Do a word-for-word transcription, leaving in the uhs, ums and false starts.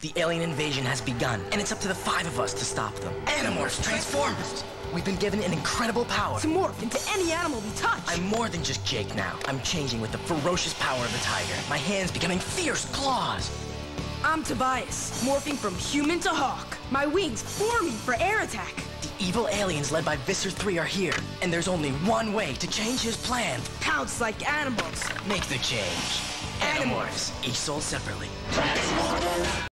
The alien invasion has begun, and it's up to the five of us to stop them. Anamorphs, transform us! We've been given an incredible power. To morph into any animal we touch. I'm more than just Jake now. I'm changing with the ferocious power of the tiger. My hands becoming fierce claws. I'm Tobias, morphing from human to hawk. My wings forming for air attack. The evil aliens led by Visser three are here, and there's only one way to change his plan. Pounce like animals. Make the change. Anamorphs, each sold separately.